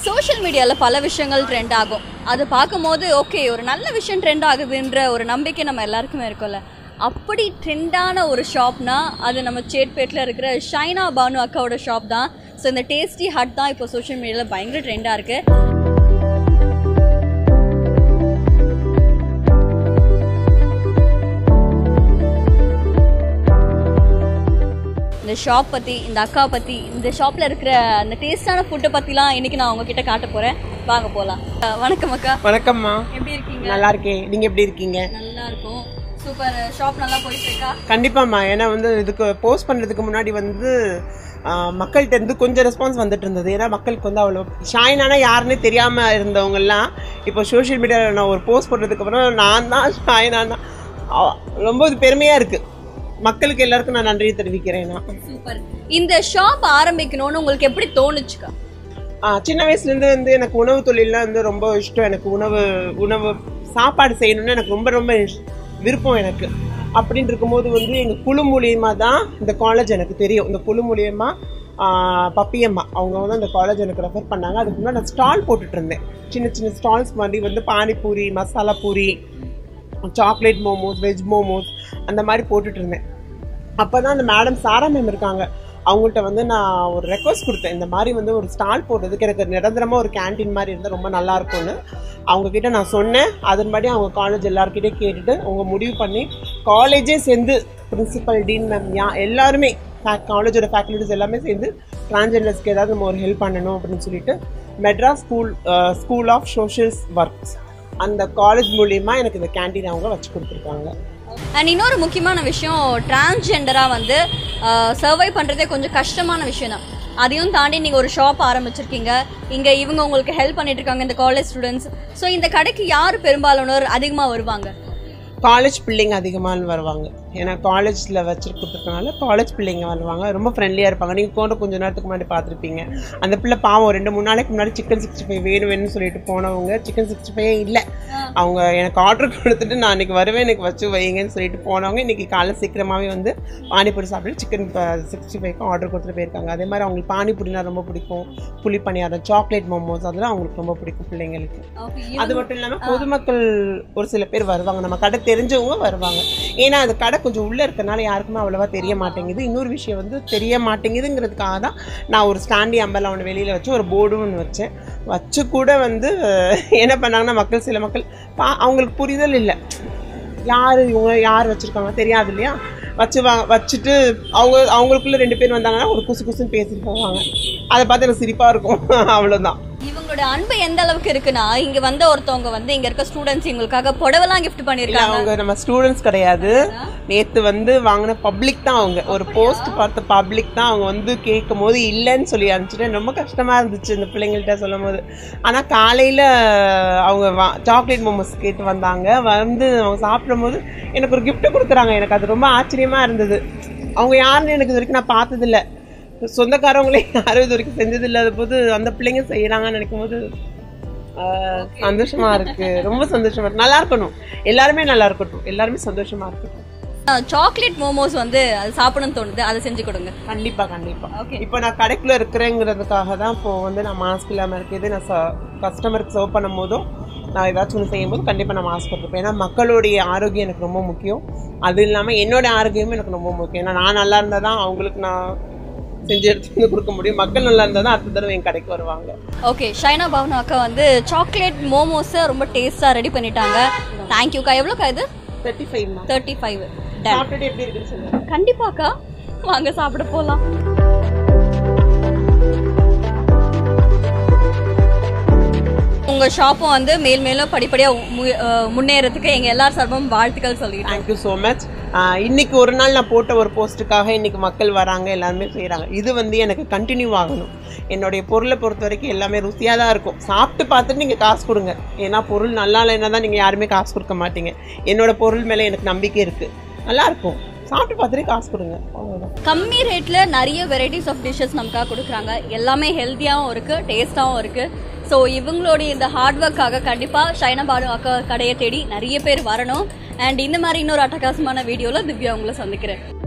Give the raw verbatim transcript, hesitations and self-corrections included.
Social மீடியாவில் பல விஷயங்கள் ட்ரெண்ட் ஆகும். அது பார்க்கும்போது ஓகே ஒரு நல்ல விஷயம் ட்ரெண்ட் ஆகுதுன்ற ஒரு நம்பிக்கை நம்ம எல்லாருக்குமே இருக்கும்ல. அப்படி ட்ரெண்டான ஒரு ஷாப்னா அது நம்ம சேட்பேட்டில் இருக்கிற ஷைனா பானு அக்காவோட ஷாப் தான். ஸோ இந்த டேஸ்டி ஹட் தான் இப்போ சோஷியல் மீடியாவில் பயங்கர ட்ரெண்டாக இருக்குது. இந்த ஷாப் பற்றி, இந்த அக்கா பற்றி, இந்த ஷாப்பில் இருக்கிற அந்த டேஸ்டான ஃபுட்டை பற்றிலாம் இன்றைக்கி நான் உங்ககிட்ட காட்ட போகிறேன். வாங்க போகலாம். வணக்கம் அக்கா. வணக்கம்மா. எப்படி இருக்கீங்க? நல்லா இருக்கேன். நீங்கள் எப்படி இருக்கீங்க? நல்லா இருக்கும். சூப்பர். ஷாப் நல்லா போயிட்டு இருக்கா? கண்டிப்பாம்மா. ஏன்னா வந்து இதுக்கு போஸ்ட் பண்ணுறதுக்கு முன்னாடி வந்து மக்கள்கிட்ட இருந்து கொஞ்சம் ரெஸ்பான்ஸ் வந்துட்டு இருந்தது. ஏன்னா மக்களுக்கு வந்து அவ்வளோ ஷைனானா யாருன்னே தெரியாமல் இருந்தவங்கெல்லாம் இப்போ சோஷியல் மீடியாவில் நான் ஒரு போஸ்ட் பண்ணுறதுக்கு அப்புறம் நான் தான் ஷைனானா ரொம்ப பெருமையாக இருக்குது. மக்களுக்கு எல்லாருக்கும் நான் நன்றியை தெரிவிக்கிறேன். சூப்பர். இந்த ஷாப் ஆரம்பிக்கணும்னு உங்களுக்கு எப்படி தோணுச்சுக்கா? சின்ன வயசுலேருந்து வந்து எனக்கு உணவு தொழிலாம் வந்து ரொம்ப இஷ்டம். எனக்கு உணவு உணவு சாப்பாடு செய்யணும்னு எனக்கு ரொம்ப ரொம்ப விருப்பம் எனக்கு. அப்படின்னு இருக்கும்போது வந்து எங்கள் குழு மூலியமாக தான் இந்த காலேஜ் எனக்கு தெரியும். இந்த குழு மூலியமாக பப்பியம்மா அவங்க வந்து அந்த காலேஜ் எனக்கு ரெஃபர் பண்ணாங்க. அதுக்கு முன்னாடி நான் ஸ்டால் போட்டுட்டு இருந்தேன். சின்ன சின்ன ஸ்டால்ஸ் மாதிரி வந்து பானிபூரி, மசாலா பூரி, சாக்லேட் மோமோஸ், வெஜ் மோமோஸ் அந்த மாதிரி போட்டுட்டு இருந்தேன். அப்போ தான் அந்த மேடம் சாரா மேம் இருக்காங்க, அவங்கள்ட்ட வந்து நான் ஒரு ரெக்வஸ்ட் கொடுத்தேன். இந்த மாதிரி வந்து ஒரு ஸ்டால் போடுறதுக்கு எனக்கு நிரந்தரமாக ஒரு கேன்டீன் மாதிரி இருந்தால் ரொம்ப நல்லாயிருக்கும்னு அவங்கக்கிட்ட நான் சொன்னேன். அதன்படி அவங்க காலேஜ் எல்லாருக்கிட்டே கேட்டுட்டு அவங்க முடிவு பண்ணி காலேஜே சேர்ந்து பிரின்சிபல், டீன் மேம், யா எல்லாருமே காலேஜோட ஃபேக்கல்டிஸ் எல்லாமே சேர்ந்து டிரான்ஸ்ஜெண்டர்ஸ்க்கு ஏதாவது நம்ம ஒரு ஹெல்ப் பண்ணணும் அப்படின்னு சொல்லிட்டு Madras school school of social works அந்த காலேஜ் மூலியமாக எனக்கு இந்த கேன்டீன் அவங்க வச்சு கொடுத்துருக்காங்க. அண்ட் இன்னொரு முக்கியமான விஷயம், டிரான்ஸ்ஜெண்டராக வந்து சர்வை பண்ணுறதே கொஞ்சம் கஷ்டமான விஷயம் தான். அதையும் தாண்டி நீங்கள் ஒரு ஷாப் ஆரம்பிச்சிருக்கீங்க. இங்கே இவங்க உங்களுக்கு ஹெல்ப் பண்ணிட்டு இருக்காங்க, இந்த காலேஜ் ஸ்டூடெண்ட்ஸ். ஸோ இந்த கடைக்கு யார் பெரும்பாலானோர் அதிகமாக வருவாங்க? காலேஜ் பிள்ளைங்க அதிகமாக வருவாங்க. ஏன்னா காலேஜில் வச்சுருக்கிறதுனால காலேஜ் பிள்ளைங்க வருவாங்க. ரொம்ப ஃப்ரெண்ட்லியாக இருப்பாங்க. நீங்கள் கூட கொஞ்சம் நேரத்துக்கு முன்னாடி பார்த்துருப்பீங்க. அந்த பிள்ளை பாவம் ரெண்டு மூணு நாளைக்கு முன்னாடி சிக்கன் சிக்ஸ்டி ஃபைவ் வேணும் வேணும்னு சொல்லிட்டு போனவங்க சிக்கன் சிக்ஸ்டி ஃபைவ் இல்லை, அவங்க எனக்கு ஆர்டர் கொடுத்துட்டு நான் இன்றைக்கி வருவேன் எனக்கு வச்சு வைங்கன்னு சொல்லிட்டு போனவங்க இன்றைக்கி காலை சீக்கிரமாகவே வந்து பானிபூரி சாப்பிட்டு சிக்கன் சிக்ஸ்டி ஃபைவ்க்கும் ஆர்டர் கொடுத்துட்டு போயிருக்காங்க. அதே மாதிரி அவங்களுக்கு பானிபூரினா ரொம்ப பிடிக்கும். புளி பணியாரம், சாக்லேட் மோமோஸ் அதெல்லாம் அவங்களுக்கு ரொம்ப பிடிக்கும் பிள்ளைங்களுக்கு. அது மட்டும் இல்லாமல் பொதுமக்கள் ஒரு சில பேர் வருவாங்க, நம்ம கடை தெரிஞ்சவங்க வருவாங்க. ஏன்னா அது கடை கொஞ்சம் உள்ளே இருக்கனால யாருக்குமே அவ்வளோவா தெரிய மாட்டேங்குது. இன்னொரு விஷயம் வந்து தெரிய மாட்டேங்குதுங்கிறதுக்காக தான் நான் ஒரு ஸ்டாண்டி அம்பெல்லாம் ஒன்று வெளியில் வச்சு ஒரு போர்டும் ஒன்று வச்சேன். வச்சு கூட வந்து என்ன பண்ணாங்கன்னா மக்கள் சில மக்கள் பா அவங்களுக்கு புரிதல் இல்லை, யார் இவங்க யார் வச்சுருக்காங்க தெரியாது இல்லையா. வச்சு வா வச்சுட்டு அவங்க அவங்களுக்குள்ள ரெண்டு பேர் வந்தாங்கன்னா ஒரு குசு குசுன்னு பேசிட்டு போவாங்க. அதை பார்த்து எனக்கு சிரிப்பாக இருக்கும். அவ்வளோதான். இவங்களோட அன்பு எந்த அளவுக்கு இருக்குன்னா, இங்க வந்த ஒருத்தவங்க வந்து இங்க இருக்க ஸ்டூடெண்ட்ஸ் இவங்களுக்காக புடவைலாம் கிஃப்ட் பண்ணிருக்காங்க. அவங்க நம்ம ஸ்டூடெண்ட்ஸ் கிடையாது, நேத்து வந்து வாங்கின பப்ளிக் தான். அவங்க ஒரு போஸ்ட் பார்த்த பப்ளிக் தான். அவங்க வந்து கேட்கும் போது இல்லைன்னு சொல்லி அனுப்பிச்சிட்டு ரொம்ப கஷ்டமா இருந்துச்சு இந்த பிள்ளைங்கள்ட்ட சொல்லும் போது. ஆனா காலையில அவங்க சாக்லேட் மோமோஸ் கேட்டு வந்தாங்க. வந்து அவங்க சாப்பிடும் போது எனக்கு ஒரு கிஃப்ட் கொடுக்குறாங்க. எனக்கு அது ரொம்ப ஆச்சரியமா இருந்தது. அவங்க யாருன்னு எனக்கு இது வரைக்கும் நான் பார்த்ததில்ல, சொந்தக்காரவங்களே யாரும் இது வரைக்கும் செஞ்சது இல்லாத போது அந்த பிள்ளைங்க செய்யறாங்கன்னு நினைக்கும் போது சந்தோஷமா இருக்கு. ரொம்ப சந்தோஷமா இருக்கு. நல்லா இருக்கணும், எல்லாருமே நல்லா இருக்கட்டும், எல்லாருமே சந்தோஷமா இருக்கட்டும். சாக்லேட் மோமோஸ் வந்து அது சாப்பிடணும்னு தோணுது, அதை செஞ்சு கொடுங்க. கண்டிப்பா கண்டிப்பா. இப்போ நான் கடைக்குள்ள இருக்கிறேங்கிறதுக்காக தான் இப்போ வந்து நான் மாஸ்க் இல்லாமல் இருக்குது. நான் கஸ்டமருக்கு சர்வ் பண்ணும் போதும் நான் ஏதாச்சும் ஒன்று செய்யும் போது கண்டிப்பாக நான் மாஸ்க் போட்டுருப்பேன். ஏன்னா மக்களுடைய ஆரோக்கியம் எனக்கு ரொம்ப முக்கியம். அது இல்லாமல் என்னோட ஆரோக்கியமும் எனக்கு ரொம்ப முக்கியம். ஏன்னா நான் நல்லா இருந்தால் தான் அவங்களுக்கு நான் செஞ்சு எடுத்து வந்து கொடுக்க முடியும். மக்கள் நல்லா இருந்தால் தான் அடுத்த தடவை என் கடைக்கு வருவாங்க. ஓகே, ஷைனா பானு அக்கா வந்து சாக்லேட் மோமோஸை ரொம்ப டேஸ்ட்டாக ரெடி பண்ணிட்டாங்க. தேங்க்யூக்கா. எவ்வளோக்கா இது? தேர்ட்டி ஃபைவ் தேர்ட்டி ஃபைவ் சாப்பிட்டுட்டு எப்படி இருக்குன்னு சொல்லுங்க. கண்டிப்பாக்கா, வாங்க சாப்பிட போகலாம். உங்க ஷாப்பும் வந்து மேல் மேலும் படிப்படியாக முன்னேறதுக்கு எங்க எல்லார் சார்பும் வாழ்த்துக்கள் சொல்லிடுறேன். Thank you so much. இன்னைக்கு ஒரு நாள் நான் போட்ட ஒரு போஸ்ட்டுக்காக இன்னைக்கு மக்கள் வராங்க, எல்லாருமே செய்கிறாங்க. இது வந்து எனக்கு கண்டினியூ ஆகணும். என்னுடைய பொருளை பொறுத்த வரைக்கும் எல்லாமே ருசியாக தான் இருக்கும். சாப்பிட்டு பார்த்துட்டு நீங்கள் காசு கொடுங்க. ஏன்னா பொருள் நல்லா இல்லைன்னா தான் நீங்கள் யாருமே காசு கொடுக்க மாட்டீங்க. என்னோட பொருள் மேலே எனக்கு நம்பிக்கை இருக்குது, நல்லா இருக்கும். சாப்பிட்டு பார்த்துட்டு காசு கொடுங்க, அவ்வளோதான். கம்மி ரேட்டில் நிறைய வெரைட்டிஸ் ஆஃப் டிஷ்ஷஸ் நமக்காக கொடுக்குறாங்க. எல்லாமே ஹெல்த்தியாகவும் இருக்குது, டேஸ்ட்டாகவும் இருக்குது. ஸோ இவங்களுடைய இந்த ஹார்ட் ஒர்க்காக கண்டிப்பாக ஷைனா பானு அக்கா கடையை தேடி நிறைய பேர் வரணும். அண்ட் இந்த மாதிரி இன்னொரு அட்டகாசமான வீடியோவில் திவ்யா உங்களை சந்திக்கிறேன்.